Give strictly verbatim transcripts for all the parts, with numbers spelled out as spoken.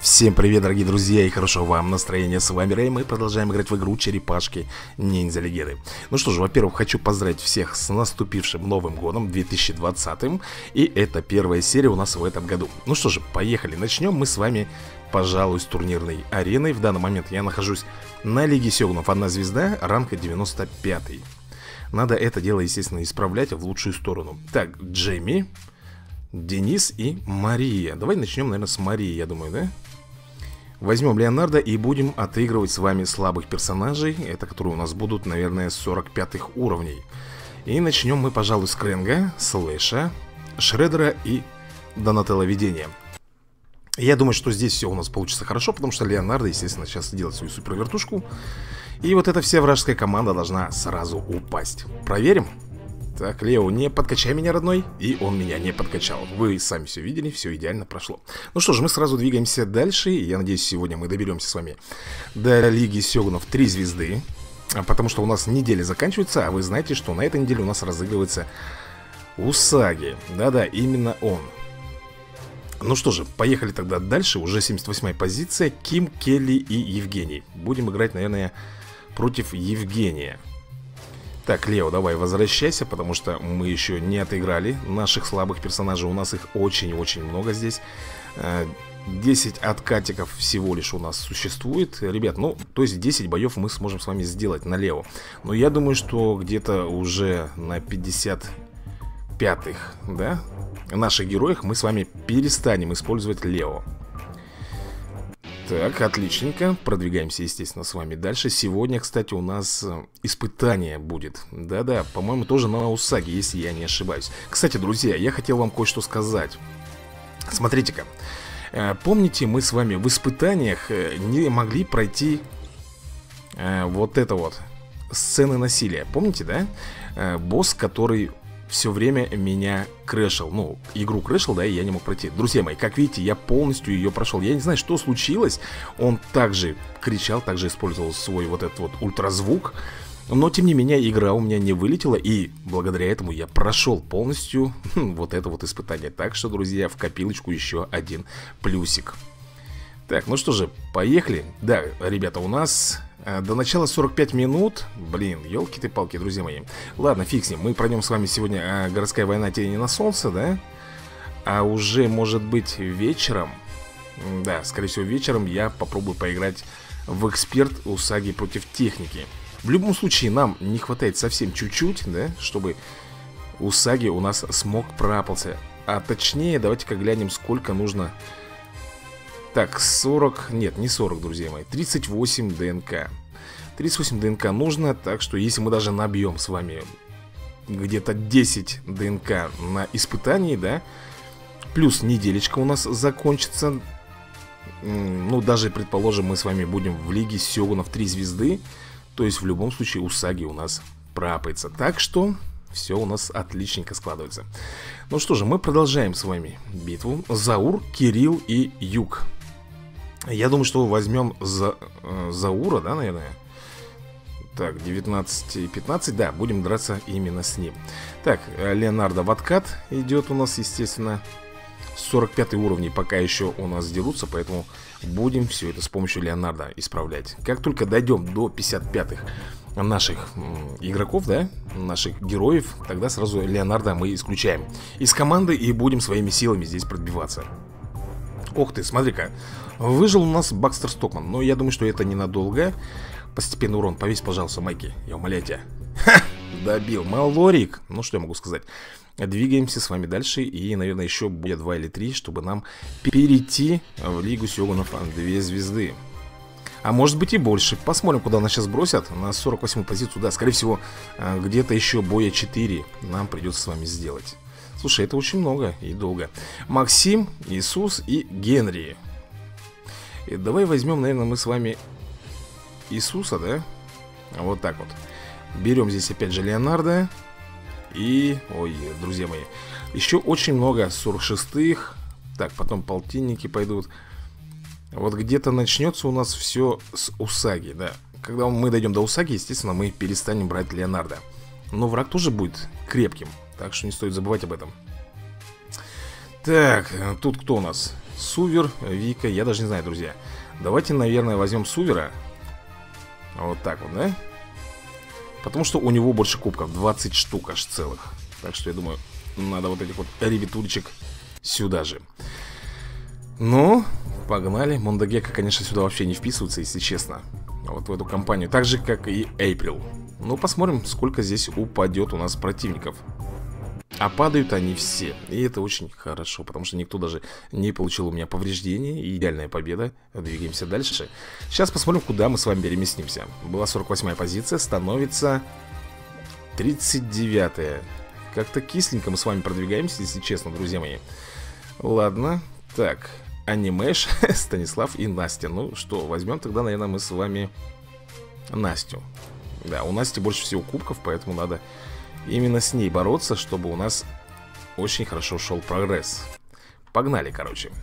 Всем привет, дорогие друзья, и хорошо вам настроения. С вами Рэй, мы продолжаем играть в игру Черепашки Ниндзя Легенды. Ну что же, во-первых, хочу поздравить всех с наступившим Новым Годом две тысячи двадцатым. И это первая серия у нас в этом году. Ну что же, поехали, начнем мы с вами, пожалуй, с турнирной арены. В данный момент я нахожусь на Лиге Сёгунов, одна звезда, ранга девяносто пятый. Надо это дело, естественно, исправлять в лучшую сторону. Так, Джейми, Денис и Мария. Давай начнем, наверное, с Марии, я думаю, да? Возьмем Леонардо и будем отыгрывать с вами слабых персонажей. Это которые у нас будут, наверное, с сорок пятых уровней. И начнем мы, пожалуй, с Крэнга, Слэша, Шреддера и Донателло Видения. Я думаю, что здесь все у нас получится хорошо, потому что Леонардо, естественно, сейчас делает свою супервертушку. И вот эта вся вражеская команда должна сразу упасть. Проверим. Так, Лео, не подкачай меня, родной. И он меня не подкачал. Вы сами все видели, все идеально прошло. Ну что ж, мы сразу двигаемся дальше. Я надеюсь, сегодня мы доберемся с вами до Лиги Сёгунов три звезды. Потому что у нас неделя заканчивается. А вы знаете, что на этой неделе у нас разыгрывается Усаги. Да-да, именно он. Ну что же, поехали тогда дальше. Уже семьдесят восьмая позиция. Ким, Келли и Евгений. Будем играть, наверное, против Евгения. Так, Лео, давай возвращайся, потому что мы еще не отыграли наших слабых персонажей. У нас их очень-очень много здесь. десять откатиков всего лишь у нас существует. Ребят, ну, то есть десять боев мы сможем с вами сделать на Лео. Но я думаю, что где-то уже на пятьдесят пятых, да, наших героях мы с вами перестанем использовать Лео. Так, отличненько. Продвигаемся, естественно, с вами дальше. Сегодня, кстати, у нас испытание будет. Да-да, по-моему, тоже на Усаги, если я не ошибаюсь. Кстати, друзья, я хотел вам кое-что сказать. Смотрите-ка. Помните, мы с вами в испытаниях не могли пройти вот это вот сцены насилия. Помните, да? Босс, который все время меня крэшил. Ну, игру крэшил, да, и я не мог пройти. Друзья мои, как видите, я полностью ее прошел. Я не знаю, что случилось. Он также кричал, также использовал свой вот этот вот ультразвук. Но, тем не менее, игра у меня не вылетела. И благодаря этому я прошел полностью вот это вот испытание. Так что, друзья, в копилочку еще один плюсик. Так, ну что же, поехали. Да, ребята, у нас э, до начала сорок пять минут. Блин, елки ты палки, друзья мои. Ладно, фиг с ним. Мы пройдем с вами сегодня э, городская война тени на солнце, да? А уже, может быть, вечером. Да, скорее всего, вечером я попробую поиграть в эксперт Усаги против техники. В любом случае, нам не хватает совсем чуть-чуть, да, чтобы Усаги у нас смог проапался. А точнее, давайте-ка глянем, сколько нужно. Так, сорок, нет, не сорок, друзья мои, тридцать восемь ДНК. Тридцать восемь ДНК нужно, так что если мы даже набьем с вами где-то десять ДНК на испытании, да, плюс неделечка у нас закончится. Ну, даже, предположим, мы с вами будем в Лиге Сёгунов три звезды. То есть, в любом случае, Усаги у нас проапается. Так что все у нас отличненько складывается. Ну что же, мы продолжаем с вами битву. Заур, Кирилл и Юг. Я думаю, что возьмем за, э, Заура, да, наверное. Так, девятнадцать и пятнадцать, да, будем драться именно с ним. Так, Леонардо в откат идет у нас, естественно. сорок пятый уровень пока еще у нас дерутся, поэтому будем все это с помощью Леонардо исправлять. Как только дойдем до пятьдесят пятых наших игроков, да, наших героев, тогда сразу Леонардо мы исключаем из команды и будем своими силами здесь пробиваться. Ох ты, смотри-ка, выжил у нас Бакстер Стокман, но я думаю, что это ненадолго. Постепенный урон, повесь, пожалуйста, Майки, я умоляю тебя. Ха, добил, Малорик. Ну что я могу сказать. Двигаемся с вами дальше. И, наверное, еще будет два или три, чтобы нам перейти в Лигу Сёгунов две звезды. А может быть и больше. Посмотрим, куда нас сейчас бросят. На сорок восьмую позицию, да, скорее всего, где-то еще боя четыре нам придется с вами сделать. Слушай, это очень много и долго. Максим, Иисус и Генри. И давай возьмем, наверное, мы с вами Иисуса, да? Вот так вот. Берем здесь опять же Леонардо. И, ой, друзья мои, еще очень много сорок шестых. Так, потом полтинники пойдут. Вот где-то начнется у нас все с Усаги, да. Когда мы дойдем до Усаги, естественно, мы перестанем брать Леонардо. Но враг тоже будет крепким, так что не стоит забывать об этом. Так, тут кто у нас? Сувер, Вика, я даже не знаю, друзья. Давайте, наверное, возьмем Сувера. Вот так вот, да? Потому что у него больше кубков, двадцать штук аж целых. Так что я думаю, надо вот этих вот ребятулечек сюда же. Ну, погнали. Мондагека, конечно, сюда вообще не вписывается, если честно. Вот в эту компанию. Так же, как и Эйприл. Ну, посмотрим, сколько здесь упадет у нас противников. А падают они все. И это очень хорошо, потому что никто даже не получил у меня повреждений. Идеальная победа. Двигаемся дальше. Сейчас посмотрим, куда мы с вами переместимся. Была сорок восьмая позиция, становится тридцать девятая. Как-то кисленько мы с вами продвигаемся, если честно, друзья мои. Ладно. Так, Анимэш, Станислав и Настя. Ну что, возьмем тогда, наверное, мы с вами Настю. Да, у Насти больше всего кубков, поэтому надо именно с ней бороться, чтобы у нас очень хорошо шел прогресс. Погнали, короче.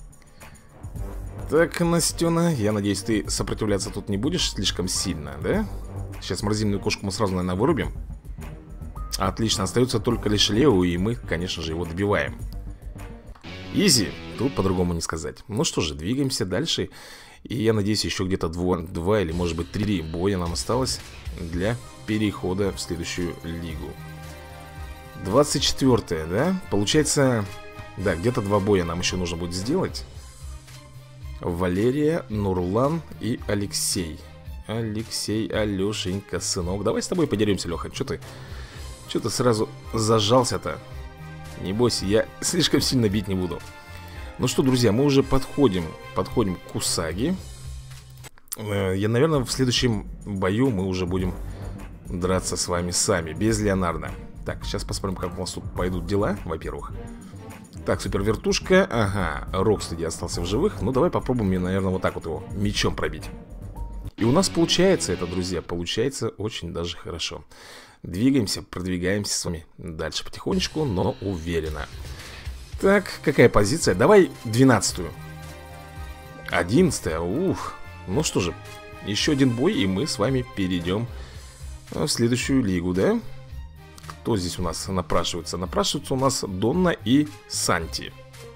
Так, Настена, я надеюсь, ты сопротивляться тут не будешь слишком сильно, да? Сейчас морозильную кошку мы сразу, наверное, вырубим. Отлично, остается только лишь Лео, и мы, конечно же, его добиваем. Изи, тут по-другому не сказать. Ну что же, двигаемся дальше. И я надеюсь, еще где-то два или, может быть, три боя нам осталось для перехода в следующую лигу. двадцать четвёртая, да? Получается, да, где-то два боя нам еще нужно будет сделать. Валерия, Нурлан и Алексей. Алексей, Алешенька, сынок. Давай с тобой подеремся, Леха. Че ты? Че ты сразу зажался-то? Не бойся, я слишком сильно бить не буду. Ну что, друзья, мы уже подходим Подходим к Усаги. Я, наверное, в следующем бою мы уже будем драться с вами сами, без Леонардо. Так, сейчас посмотрим, как у нас тут пойдут дела, во-первых. Так, супер вертушка. Ага, Рокстеди остался в живых. Ну, давай попробуем, наверное, вот так вот его мечом пробить. И у нас получается это, друзья. Получается очень даже хорошо. Двигаемся, продвигаемся с вами дальше потихонечку, но уверенно. Так, какая позиция? Давай двенадцатую. Одиннадцатая, ух. Ну что же, еще один бой, и мы с вами перейдем в следующую лигу, да? Кто здесь у нас напрашивается? Напрашиваются у нас Донна и Санти.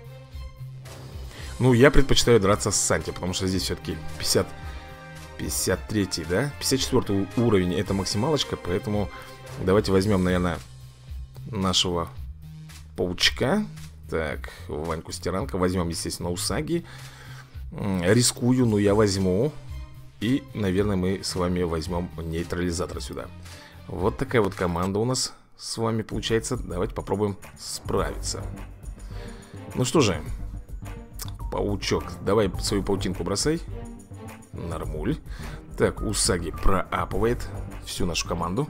Ну, я предпочитаю драться с Санти, потому что здесь все-таки пятьдесят, пятьдесят третий, да? пятьдесят четвёртый уровень, это максималочка, поэтому давайте возьмем, наверное, нашего паучка. Так, Ваньку Стиранка. Возьмем, естественно, Усаги. Рискую, но я возьму. И, наверное, мы с вами возьмем нейтрализатора сюда. Вот такая вот команда у нас с вами получается. Давайте попробуем справиться. Ну что же, паучок, давай свою паутинку бросай. Нормуль. Так, Усаги проапывает всю нашу команду.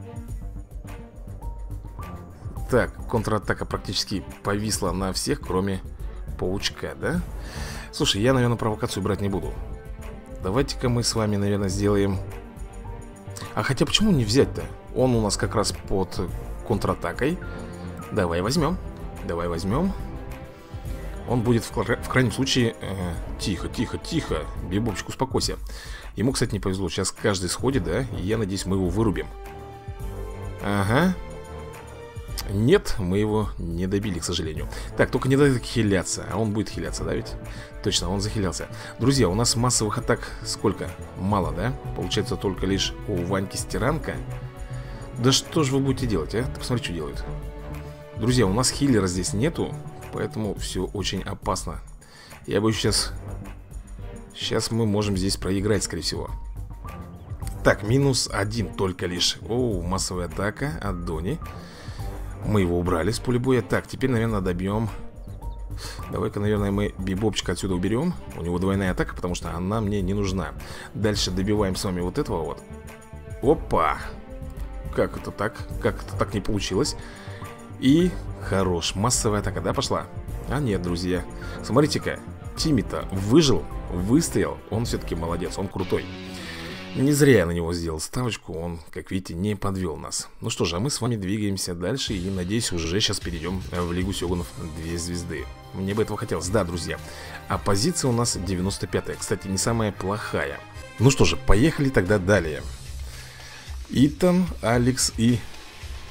Так, контратака практически повисла на всех, кроме паучка, да? Слушай, я, наверное, провокацию брать не буду. Давайте-ка мы с вами, наверное, сделаем... А хотя почему не взять-то? Он у нас как раз под контратакой. Давай возьмем. Давай возьмем. Он будет в, кра... в крайнем случае... Э, тихо, тихо, тихо. Бибопчик, успокойся. Ему, кстати, не повезло. Сейчас каждый сходит, да? И я надеюсь, мы его вырубим. Ага. Нет, мы его не добили, к сожалению. Так, только не дай хиляться. А он будет хиляться, да ведь? Точно, он захилялся. Друзья, у нас массовых атак сколько? Мало, да? Получается только лишь у Ваньки Стиранка. Да что же вы будете делать, а? Ты посмотри, что делает. Друзья, у нас хиллера здесь нету, поэтому все очень опасно. Я боюсь, сейчас... Сейчас мы можем здесь проиграть, скорее всего. Так, минус один только лишь. О, массовая атака от Дони. Мы его убрали с поля боя. Так, теперь, наверное, добьем. Давай-ка, наверное, мы Бибопчика отсюда уберем. У него двойная атака, потому что она мне не нужна. Дальше добиваем с вами вот этого вот. Опа! Как это так? Как это так не получилось? И хорош. Массовая атака, да, пошла? А нет, друзья. Смотрите-ка. Тимми-то выжил, выстоял. Он все-таки молодец, он крутой. Не зря я на него сделал ставочку. Он, как видите, не подвел нас. Ну что же, а мы с вами двигаемся дальше. И, надеюсь, уже сейчас перейдем в Лигу Сёгунов две звезды. Мне бы этого хотелось, да, друзья. А позиция у нас девяносто пятая. Кстати, не самая плохая. Ну что же, поехали тогда далее. Итан, Алекс и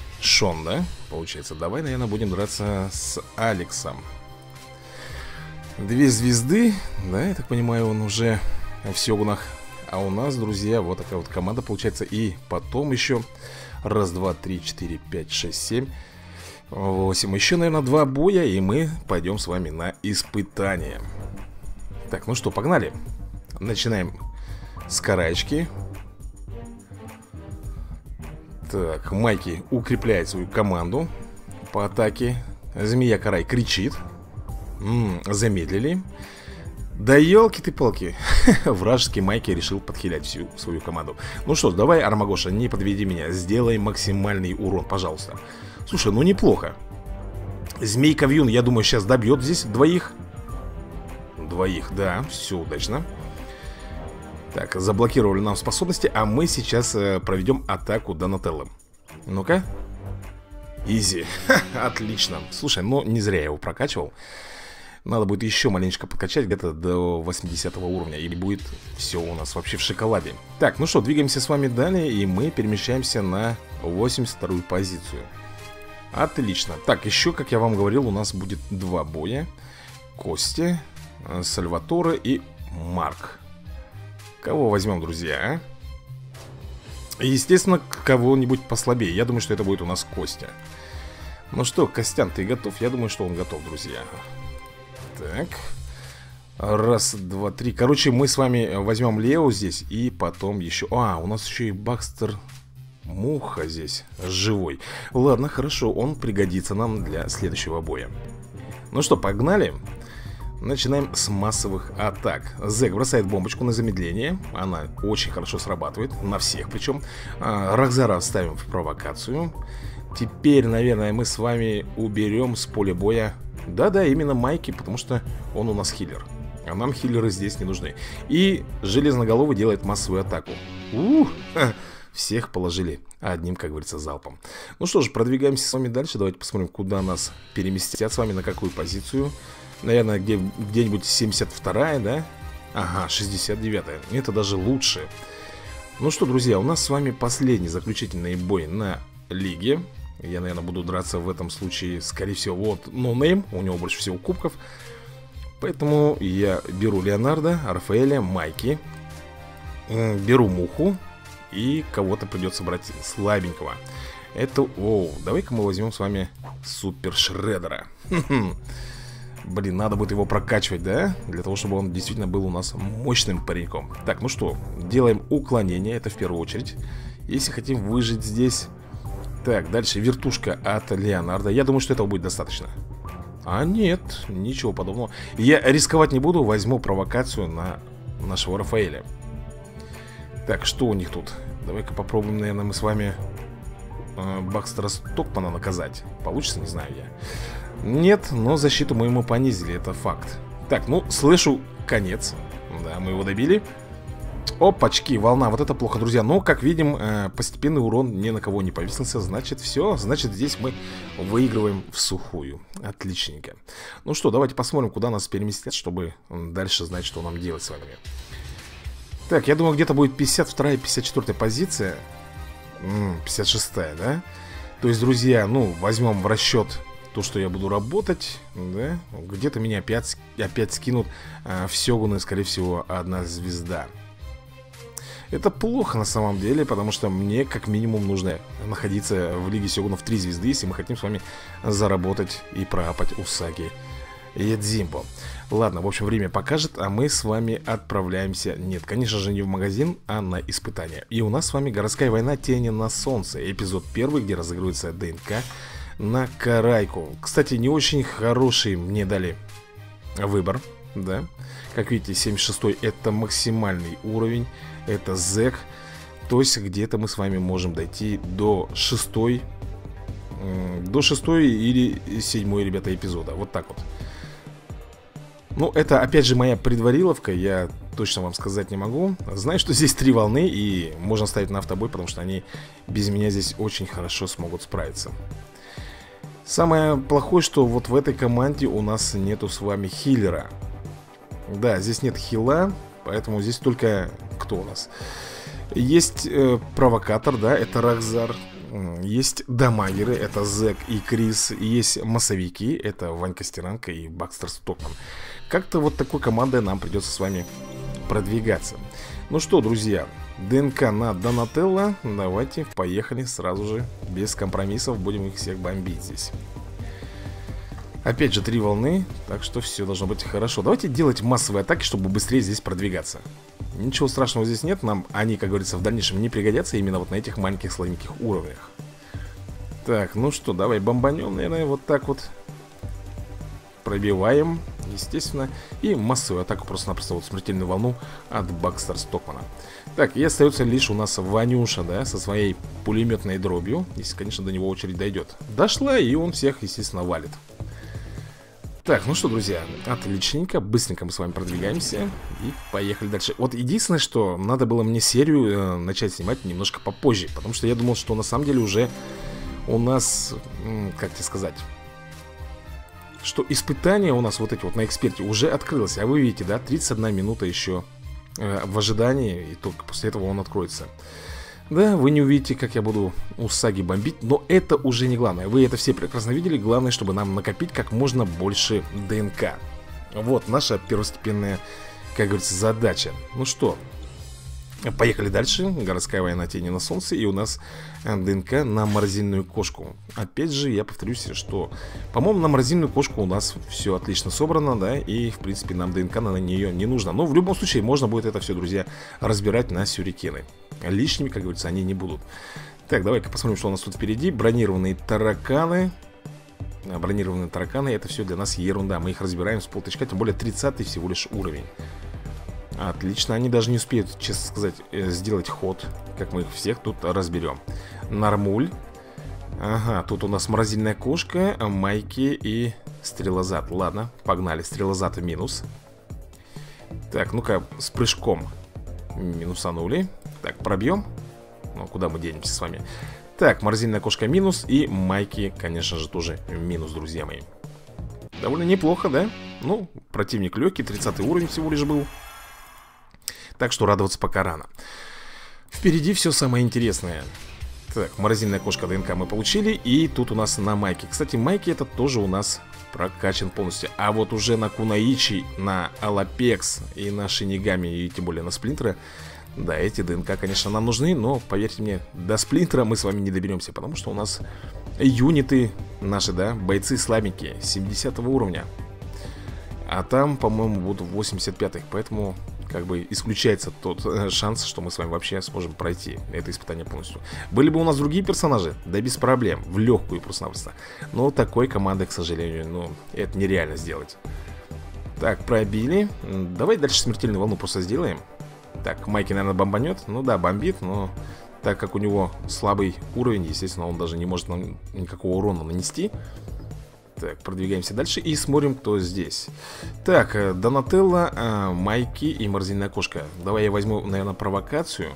Шон, да? Получается, давай, наверное, будем драться с Алексом. Две звезды, да, я так понимаю, он уже в Сёгунах. А у нас, друзья, вот такая вот команда получается. И потом еще раз, два, три, четыре, пять, шесть, семь, восемь. Еще, наверное, два боя, и мы пойдем с вами на испытание. Так, ну что, погнали. Начинаем с караечки. Так, Майки укрепляет свою команду по атаке. Змея Карай кричит. М -м, замедлили. Да елки ты палки. Вражеский Майки решил подхилять всю свою команду. Ну что ж, давай, Армагоша, не подведи меня. Сделай максимальный урон, пожалуйста. Слушай, ну неплохо. Змейка Вьюн, я думаю, сейчас добьет здесь двоих. Двоих, да, все удачно. Так, заблокировали нам способности. А мы сейчас э, проведем атаку Донателло. Ну-ка. Изи. Отлично. Слушай, ну не зря я его прокачивал. Надо будет еще маленечко подкачать, где-то до восьмидесятого уровня. Или будет все у нас вообще в шоколаде. Так, ну что, двигаемся с вами далее. И мы перемещаемся на восемьдесят вторую позицию. Отлично. Так, еще, как я вам говорил, у нас будет два боя. Кости, Сальваторе и Марк. Кого возьмем, друзья, а? Естественно, кого-нибудь послабее. Я думаю, что это будет у нас Костя. Ну что, Костян, ты готов? Я думаю, что он готов, друзья. Так. Раз, два, три. Короче, мы с вами возьмем Лео здесь. И потом еще... А, у нас еще и Бакстер Муха здесь живой. Ладно, хорошо, он пригодится нам для следующего боя. Ну что, погнали. Начинаем с массовых атак. Зек бросает бомбочку на замедление. Она очень хорошо срабатывает. На всех причем. а, Рахзара ставим в провокацию. Теперь, наверное, мы с вами уберем с поля боя. Да-да, именно Майки, потому что он у нас хиллер. А нам хиллеры здесь не нужны. И Железноголовый делает массовую атаку. Ух, всех положили одним, как говорится, залпом. Ну что ж, продвигаемся с вами дальше. Давайте посмотрим, куда нас переместят с вами, на какую позицию. Наверное, где, где-нибудь семьдесят вторая, да? Ага, шестьдесят девятая. Это даже лучше. Ну что, друзья, у нас с вами последний заключительный бой на лиге. Я, наверное, буду драться в этом случае, скорее всего, вот NoName. У него больше всего кубков. Поэтому я беру Леонардо, Рафаэля, Майки. Беру Муху. И кого-то придется брать слабенького. Это... О, давай-ка мы возьмем с вами Супер Шреддера. Блин, надо будет его прокачивать, да? Для того, чтобы он действительно был у нас мощным пареньком. Так, ну что, делаем уклонение, это в первую очередь. Если хотим выжить здесь. Так, дальше вертушка от Леонардо. Я думаю, что этого будет достаточно. А нет, ничего подобного. Я рисковать не буду, возьму провокацию на нашего Рафаэля. Так, что у них тут? Давай-ка попробуем, наверное, мы с вами э, Бакстера Стокмана наказать. Получится, не знаю я. Нет, но защиту мы ему понизили, это факт. Так, ну, слышу конец. Да, мы его добили. Опачки, волна, вот это плохо, друзья. Но, как видим, постепенный урон ни на кого не повесился. Значит, все, значит, здесь мы выигрываем в сухую. Отличненько. Ну что, давайте посмотрим, куда нас переместят, чтобы дальше знать, что нам делать с вами. Так, я думаю, где-то будет пятьдесят вторая, пятьдесят четвёртая позиция. М-м, пятьдесят шестая, да? То есть, друзья, ну, возьмем в расчет то, что я буду работать, да? Где-то меня опять, опять скинут а, в Сёгуны, скорее всего, одна звезда. Это плохо на самом деле, потому что мне как минимум нужно находиться в Лиге Сёгунов три звезды, если мы хотим с вами заработать и проапать Усаги Ядзимбо. Ладно, в общем, время покажет, а мы с вами отправляемся, нет, конечно же, не в магазин, а на испытание. И у нас с вами городская война Тени на Солнце, эпизод первый, где разыгрывается ДНК на Карайку. Кстати, не очень хороший мне дали выбор, да. Как видите, семьдесят шестой это максимальный уровень. Это Зек. То есть где-то мы с вами можем дойти до шестой До шестой или седьмой, ребята, эпизода. Вот так вот. Ну, это опять же моя предвариловка. Я точно вам сказать не могу. Знаю, что здесь три волны, и можно ставить на автобой, потому что они без меня здесь очень хорошо смогут справиться. Самое плохое, что вот в этой команде у нас нету с вами хиллера. Да, здесь нет хила, поэтому здесь только кто у нас? Есть э, провокатор, да, это Рахзар. Есть дамагеры, это Зек и Крис. Есть массовики, это Ванька Стиранка и Бакстер Стокман. как-то вот такой командой нам придется с вами продвигаться. Ну что, друзья, ДНК на Донателло. Давайте, поехали сразу же, без компромиссов. Будем их всех бомбить здесь. Опять же, три волны, так что все должно быть хорошо. Давайте делать массовые атаки, чтобы быстрее здесь продвигаться. Ничего страшного здесь нет. Нам они, как говорится, в дальнейшем не пригодятся именно вот на этих маленьких слабеньких уровнях. Так, ну что, давай бомбанем, наверное, вот так вот. Пробиваем, естественно. И массовую атаку, просто-напросто вот смертельную волну от Бакстер Стокмана. Так, и остается лишь у нас Ванюша, да, со своей пулеметной дробью. Если, конечно, до него очередь дойдет. Дошла, и он всех, естественно, валит. Так, ну что, друзья, отличненько. Быстренько мы с вами продвигаемся. И поехали дальше. Вот единственное, что надо было мне серию э, начать снимать немножко попозже. Потому что я думал, что на самом деле уже у нас, как тебе сказать, что испытание у нас вот эти вот на эксперте уже открылось. А вы видите, да, тридцать одна минута еще э, в ожидании. И только после этого он откроется. Да, вы не увидите, как я буду Усаги бомбить. Но это уже не главное. Вы это все прекрасно видели. Главное, чтобы нам накопить как можно больше ДНК. Вот наша первостепенная, как говорится, задача. Ну что, поехали дальше. Городская война тени на солнце. И у нас ДНК на морозильную кошку. Опять же, я повторюсь, что, по-моему, на морозильную кошку у нас все отлично собрано, да. И, в принципе, нам ДНК на нее не нужно. Но в любом случае можно будет это все, друзья, разбирать на сюрикены. Лишними, как говорится, они не будут. Так, давай-ка посмотрим, что у нас тут впереди. Бронированные тараканы. Бронированные тараканы, это все для нас ерунда. Мы их разбираем с полточка, тем более тридцатый всего лишь уровень. Отлично, они даже не успеют, честно сказать, сделать ход. Как мы их всех тут разберем. Нормуль. Ага, тут у нас морозильная кошка, майки и стрелозад. Ладно, погнали, стрелозад в минус. Так, ну-ка, с прыжком минусанули. Так, пробьем. Ну, куда мы денемся с вами? Так, морозильная кошка минус. И майки, конечно же, тоже минус, друзья мои. Довольно неплохо, да? Ну, противник легкий, тридцатый уровень всего лишь был. Так что радоваться пока рано. Впереди все самое интересное. Так, морозильная кошка ДНК мы получили. И тут у нас на майке. Кстати, майки это тоже у нас прокачан полностью. А вот уже на Кунаичи, на Алапекс и на Шинигами, и тем более на Сплинтера, да, эти ДНК, конечно, нам нужны. Но, поверьте мне, до Сплинтера мы с вами не доберемся. Потому что у нас юниты наши, да, бойцы слабенькие, семидесятого уровня. А там, по-моему, будут восемьдесят пятых. Поэтому, как бы, исключается тот э, шанс, что мы с вами вообще сможем пройти это испытание полностью. Были бы у нас другие персонажи, да без проблем, в легкую просто-напросто. Но такой командой, к сожалению, ну, это нереально сделать. Так, пробили. Давай дальше смертельную волну просто сделаем. Так, Майки, наверное, бомбанет. Ну да, бомбит, но так как у него слабый уровень, естественно, он даже не может нам никакого урона нанести. Так, продвигаемся дальше и смотрим, кто здесь. Так, Донателло, Майки и морозильная кошка. Давай я возьму, наверное, провокацию.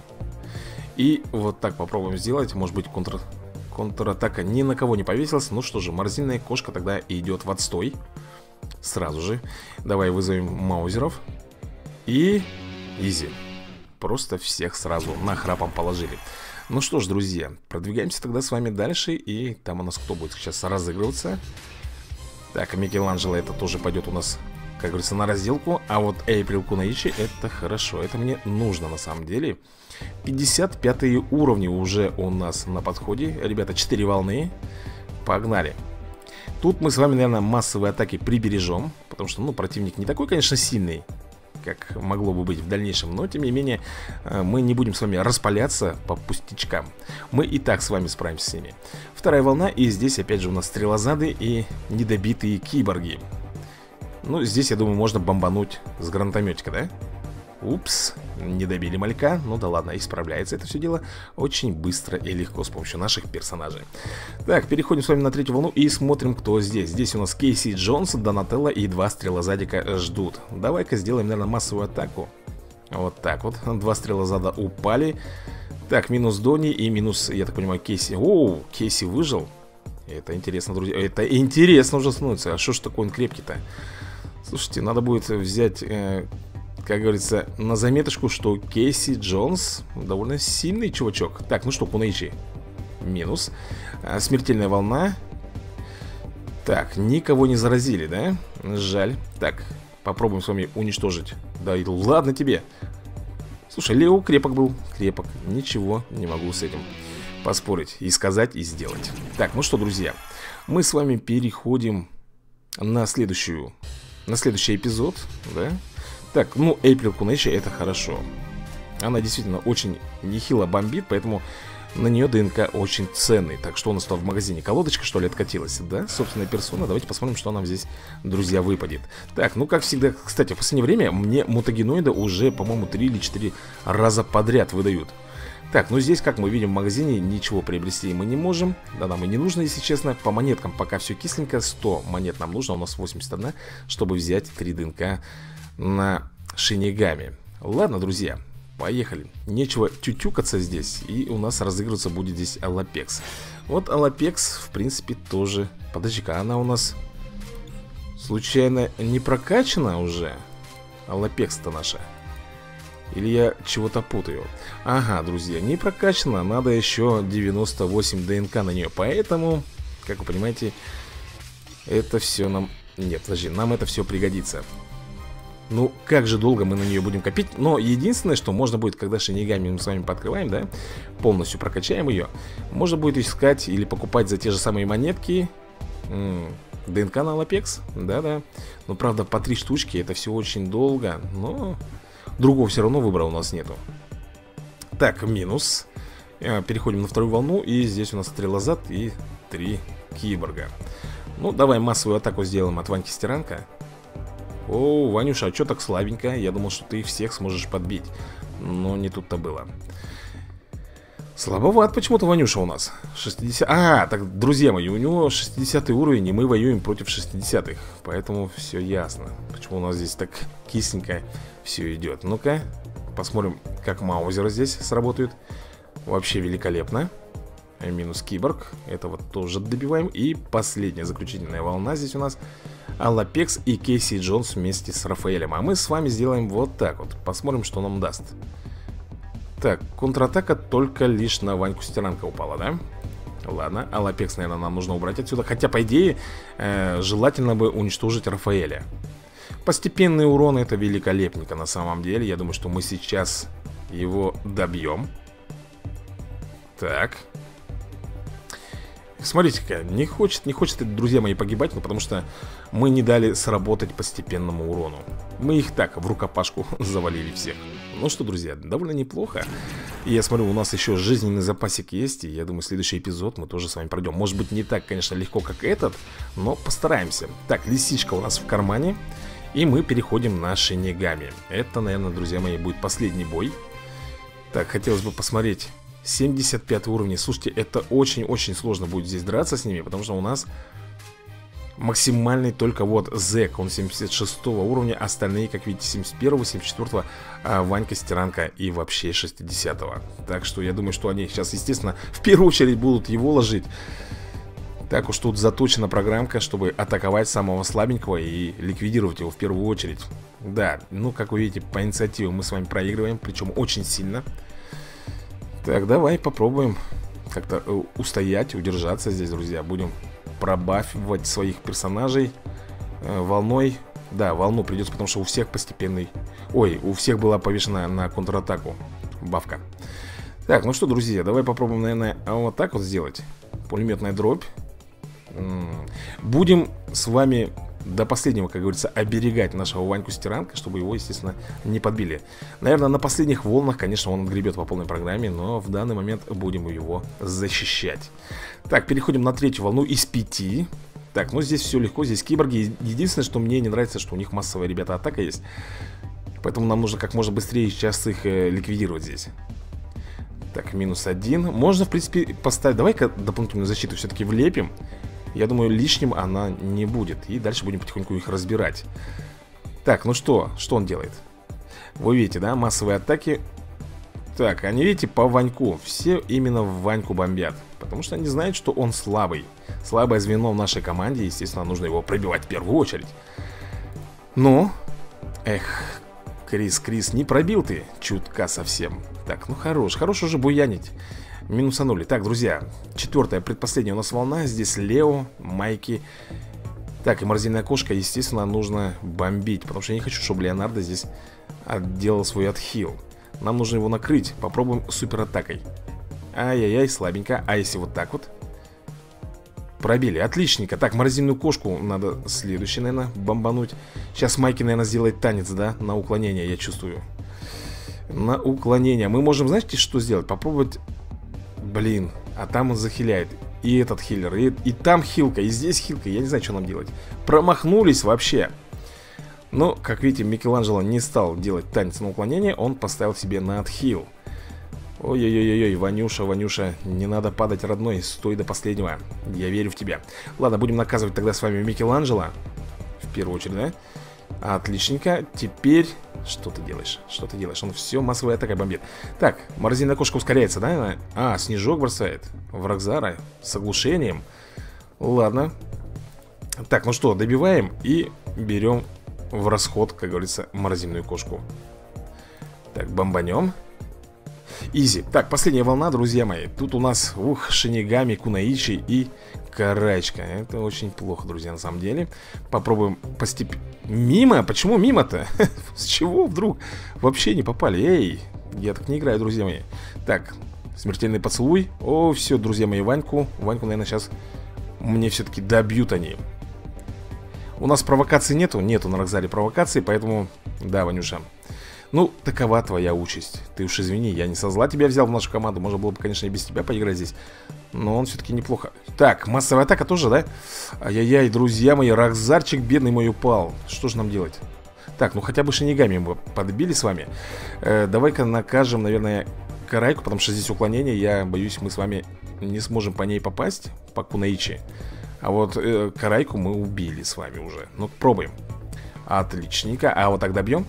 И вот так попробуем сделать. Может быть, контр... контратака ни на кого не повесилась. Ну что же, морозильная кошка тогда идет в отстой. Сразу же. Давай вызовем маузеров. И... изи. Просто всех сразу нахрапом положили. Ну что ж, друзья, продвигаемся тогда с вами дальше. И там у нас кто будет сейчас разыгрываться? Так, Микеланджело это тоже пойдет у нас, как говорится, на разделку. А вот Эйприл Кунаичи это хорошо. Это мне нужно на самом деле. пятьдесят пятые уровни уже у нас на подходе. Ребята, четыре волны. Погнали. Тут мы с вами, наверное, массовые атаки прибережем. Потому что, ну, противник не такой, конечно, сильный, как могло бы быть в дальнейшем. Но, тем не менее, мы не будем с вами распаляться по пустячкам. Мы и так с вами справимся с ними. Вторая волна, и здесь опять же у нас стрелозады и недобитые киборги. Ну, здесь, я думаю, можно бомбануть с гранатометика, да? Упс, не добили малька. Ну да ладно, исправляется это все дело очень быстро и легко с помощью наших персонажей. Так, переходим с вами на третью волну и смотрим, кто здесь. Здесь у нас Кейси Джонс, Донателло и два стрелозадика ждут. Давай-ка сделаем, наверное, массовую атаку. Вот так вот, два стрелозада упали. Так, минус Дони и минус, я так понимаю, Кейси. Оу, Кейси выжил. Это интересно, друзья. Это интересно уже становится. А что ж такой он крепкий-то? Слушайте, надо будет взять... Э как говорится, на заметочку, что Кейси Джонс довольно сильный чувачок. Так, ну что, Кунаичи минус. а, Смертельная волна. Так, никого не заразили, да? Жаль. Так, Попробуем с вами уничтожить. Да и ладно тебе. Слушай, Лео крепок был. Крепок. Ничего не могу с этим поспорить. И сказать, и сделать. Так, ну что, друзья, мы с вами переходим на следующую На следующий эпизод, да? Так, ну, Эйприл Кунэйчи, это хорошо. Она действительно очень нехило бомбит, поэтому на нее ДНК очень ценный. Так, что у нас тут в магазине? Колодочка, что ли, откатилась? Да, собственная персона. Давайте посмотрим, что нам здесь, друзья, выпадет. Так, ну, как всегда, кстати, в последнее время мне мутагеноида уже, по-моему, три или четыре раза подряд выдают. Так, ну здесь, как мы видим в магазине, ничего приобрести мы не можем. Да, нам и не нужно, если честно. По монеткам пока все кисленько. сто монет нам нужно, у нас восемьдесят одна, чтобы взять три ДНК на Шинигами. Ладно, друзья, поехали. Нечего тютюкаться здесь. И у нас разыгрываться будет здесь Алапекс. Вот Алапекс, в принципе, тоже. Подожди-ка, она у нас случайно не прокачана уже? Алапекс-то наша. Или я чего-то путаю? Ага, друзья, не прокачана. Надо еще девяносто восемь ДНК на нее. Поэтому, как вы понимаете, это все нам... Нет, подожди, нам это все пригодится. Ну, как же долго мы на нее будем копить. Но единственное, что можно будет, когда Шинигами мы с вами подкрываем, да, полностью прокачаем ее, можно будет искать или покупать за те же самые монетки м-м, ДНК на Алапекс. Да-да. Но, правда, по три штучки, это все очень долго. Но... другого все равно выбора у нас нету. Так, минус. Переходим на вторую волну. И здесь у нас стрелозад и три киборга. Ну, давай массовую атаку сделаем от Ваньки Стиранка. О, Ванюша, а что так слабенько? Я думал, что ты их всех сможешь подбить. Но не тут-то было. Слабоват почему-то Ванюша у нас. шестьдесят... А, так, друзья мои, у него шестидесятый уровень, и мы воюем против шестидесятых. Поэтому все ясно. Почему у нас здесь так кисленько все идет. Ну-ка, посмотрим, как маузеры здесь сработают. Вообще великолепно. Минус киборг. Этого тоже добиваем. И последняя заключительная волна здесь у нас Алапекс и Кейси Джонс вместе с Рафаэлем. А мы с вами сделаем вот так вот. Посмотрим, что нам даст. Так, контратака только лишь на Ваньку Стиранка упала, да? Ладно, Алапекс, наверное, нам нужно убрать отсюда. Хотя, по идее, э, желательно бы уничтожить Рафаэля. Постепенный урон — это великолепненько на самом деле. Я думаю, что мы сейчас его добьем. Так. Смотрите-ка, не хочет, не хочет, друзья мои, погибать, ну, потому что мы не дали сработать постепенному урону. Мы их так, в рукопашку завалили всех. Ну что, друзья, довольно неплохо. И я смотрю, у нас еще жизненный запасик есть. И я думаю, следующий эпизод мы тоже с вами пройдем. Может быть, не так, конечно, легко, как этот, но постараемся. Так, лисичка у нас в кармане. И мы переходим на Шинигами. Это, наверное, друзья мои, будет последний бой. Так, хотелось бы посмотреть. семьдесят пятый уровень. Слушайте, это очень-очень сложно будет здесь драться с ними, потому что у нас максимальный только вот Зэк. Он семьдесят шестого уровня. Остальные, как видите, семьдесят первого, семьдесят четвёртого, а Ванька Стиранка и вообще шестидесятого. Так что я думаю, что они сейчас, естественно, в первую очередь будут его ложить. Так уж тут заточена программка, чтобы атаковать самого слабенького и ликвидировать его в первую очередь. Да, ну, как вы видите, по инициативе мы с вами проигрываем, причем очень сильно. Так, давай попробуем как-то устоять, удержаться здесь, друзья. Будем пробафивать своих персонажей э, волной. Да, волну придется, потому что у всех постепенный... Ой, у всех была повешена на контратаку бафка. Так, ну что, друзья, давай попробуем, наверное, вот так вот сделать. Пулеметная дробь. М-м. Будем с вами до последнего, как говорится, оберегать нашего Ваньку Стиранка, чтобы его, естественно, не подбили. Наверное, на последних волнах, конечно, он отгребет по полной программе, но в данный момент будем его защищать. Так, переходим на третью волну из пяти. Так, ну здесь все легко, здесь киборги. Единственное, что мне не нравится, что у них массовая, ребята, атака есть. Поэтому нам нужно как можно быстрее сейчас их э, ликвидировать здесь. Так, минус один. Можно, в принципе, поставить... Давай-ка дополнительную защиту все-таки влепим. Я думаю, лишним она не будет. И дальше будем потихоньку их разбирать. Так, ну что? Что он делает? Вы видите, да? Массовые атаки. Так, они, видите, по Ваньку. Все именно в Ваньку бомбят. Потому что они знают, что он слабый. Слабое звено в нашей команде. Естественно, нужно его пробивать в первую очередь. Ну? Эх, Крис, Крис, не пробил ты чутка совсем. Так, ну хорош. Хорош уже буянить. Минусанули. Так, друзья, четвертая, предпоследняя у нас волна. Здесь Лео, Майки. Так, и морозильная кошка, естественно, нужно бомбить, потому что я не хочу, чтобы Леонардо здесь отделал свой отхил. Нам нужно его накрыть. Попробуем суператакой. Ай-яй-яй, слабенько. А если вот так вот? Пробили, отличненько. Так, морозильную кошку надо следующий, наверное, бомбануть. Сейчас Майки, наверное, сделает танец, да? На уклонение, я чувствую. На уклонение. Мы можем, знаете, что сделать? Попробовать. Блин, а там он захиляет. И этот хиллер, и, и там хилка, и здесь хилка. Я не знаю, что нам делать. Промахнулись вообще. Но, как видите, Микеланджело не стал делать танец на уклонение. Он поставил себе на отхил. Ой-ой-ой-ой, Ванюша, Ванюша, не надо падать, родной, стой до последнего. Я верю в тебя. Ладно, будем наказывать тогда с вами Микеланджело. В первую очередь, да? Отличненько. Теперь, что ты делаешь? Что ты делаешь? Он все массовая атака бомбит. Так, морозильная кошка ускоряется, да? А, снежок бросает. Враг Зара с оглушением. Ладно. Так, ну что, добиваем и берем в расход, как говорится, морозильную кошку. Так, бомбанем. Изи. Так, последняя волна, друзья мои. Тут у нас, ух, Шинигами, Кунаичи и Карачка. Это очень плохо, друзья, на самом деле. Попробуем постепенно. Мимо? Почему мимо-то? С чего вдруг? Вообще не попали. Эй, я так не играю, друзья мои. Так, смертельный поцелуй. О, все, друзья мои, Ваньку. Ваньку, наверное, сейчас мне все-таки добьют они. У нас провокаций нету. Нету на Рокзаре провокации, поэтому, да, Ванюша, ну, такова твоя участь. Ты уж извини, я не со зла тебя взял в нашу команду. Можно было бы, конечно, и без тебя поиграть здесь. Но он все-таки неплохо. Так, массовая атака тоже, да? Ай-яй-яй, друзья мои, Рокзарчик бедный мой упал. Что же нам делать? Так, ну хотя бы Шинигами мы подбили с вами. э, Давай-ка накажем, наверное, Карайку, потому что здесь уклонение. Я боюсь, мы с вами не сможем по ней попасть. По Кунаичи. А вот э, Карайку мы убили с вами уже. Ну, пробуем. Отличненько, а вот так добьем?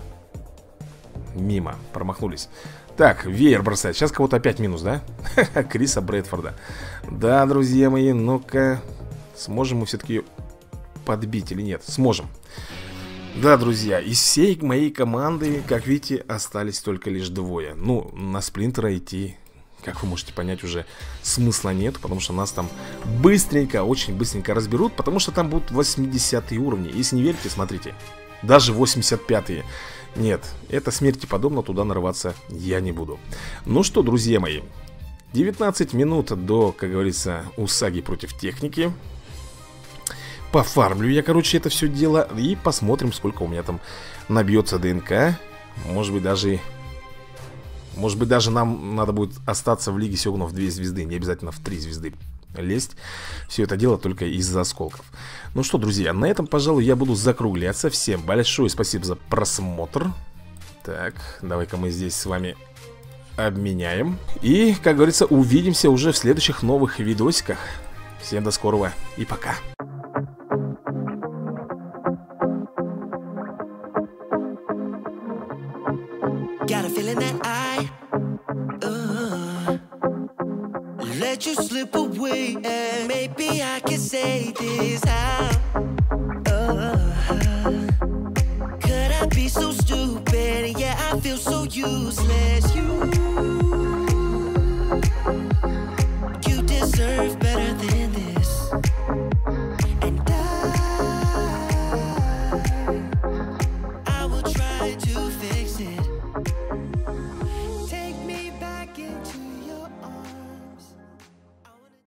Мимо, промахнулись. Так, веер бросает. Сейчас кого-то опять минус, да? Криса Брэдфорда. Да, друзья мои, ну-ка. Сможем мы все-таки подбить или нет? Сможем. Да, друзья, из всей моей команды, как видите, остались только лишь двое. Ну, на Сплинтера идти, как вы можете понять, уже смысла нет, потому что нас там быстренько, очень быстренько разберут, потому что там будут восьмидесятые уровни. Если не верите, смотрите. Даже восемьдесят пятые. Нет, это смерти подобно, туда нарываться я не буду. Ну что, друзья мои, девятнадцать минут до, как говорится, Усаги против техники. Пофармлю я, короче, это все дело. И посмотрим, сколько у меня там набьется ДНК. Может быть, даже... Может быть, даже нам надо будет остаться в Лиге Сёгунов две звезды. Не обязательно в три звезды лезть. Все это дело только из-за осколков. Ну что, друзья, на этом, пожалуй, я буду закругляться. Всем большое спасибо за просмотр. Так, давай-ка мы здесь с вами обменяем. И, как говорится, увидимся уже в следующих новых видосиках. Всем до скорого и пока. Let you slip away, and maybe I can say this how. Uh, could I be so stupid? Yeah, I feel so useless. You